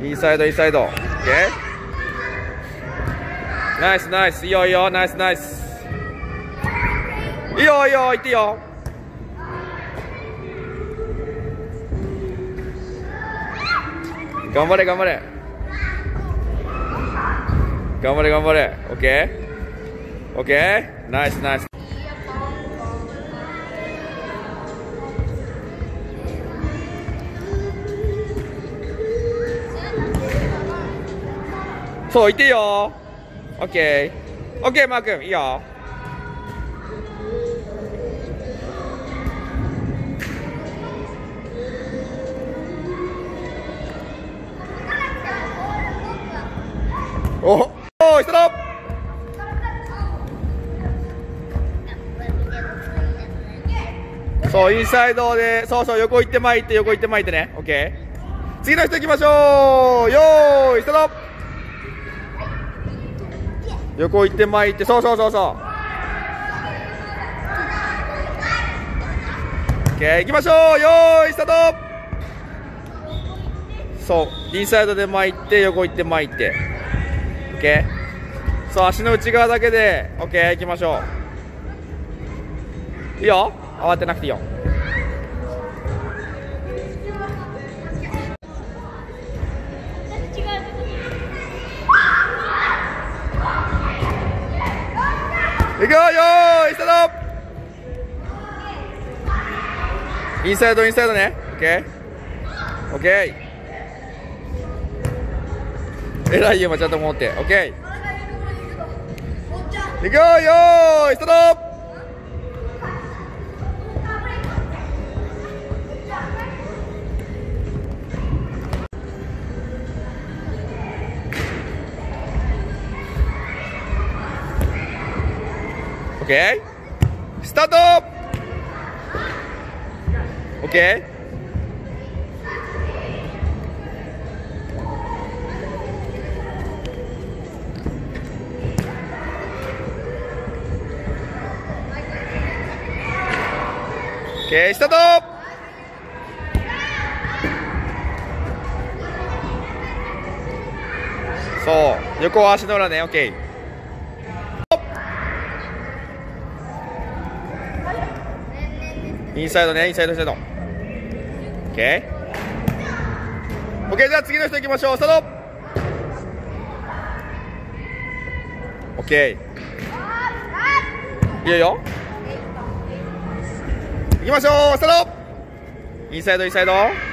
インサイド、インサイド。オッケー。ナイス、ナイス。いいよ、いいよ。ナイス、ナイス。いいよ、いいよ。いっていいよ。頑張れ、頑張れ。頑張れ、頑張れ。オッケー。オッケー。ナイス、ナイス。そう、いっていいよ。オッケー。オッケー、マー君、いいよ。おお、ストップ。そう、インサイドで、そうそう、横行って前行って、横行って前行ってね。オッケー。次の人行きましょう。よーい、ストップ。横行って前行って、そうそうそうそう。オッケー、行きましょう。よーい、スタート。そう、インサイドで前行って、横行って前行って。オッケー。そう、足の内側だけで、オッケー、行きましょう。いいよ、慌てなくていいよ。いくよ、よーい、スタート。インサイド、インサイドね。オッケー。オッケー。えらいよ、ちゃんと持って。オッケー。いくよ、よーい、スタート。オッケー。スタート。オッケー。オッケー、スタート。そう、横足の裏ね。オッケー。インサイドね、インサイド、インサイド。オッケー。オッケー、じゃあ次の人行きましょう。スタート。オッケー。いいよ。行きましょう。スタート。インサイド、インサイド。